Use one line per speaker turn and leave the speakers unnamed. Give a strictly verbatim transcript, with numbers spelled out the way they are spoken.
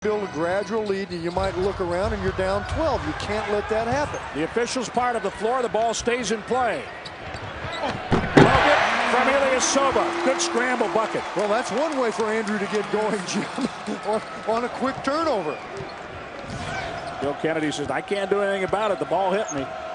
build a gradual lead, and you might look around and you're down twelve. You can't let that happen.
The official's part of the floor. The ball stays in play. Bogut from Ilyasova. Good scramble bucket.
Well, that's one way for Andrew to get going, Jim, on, on a quick turnover.
Bill Kennedy says, I can't do anything about it. The ball hit me.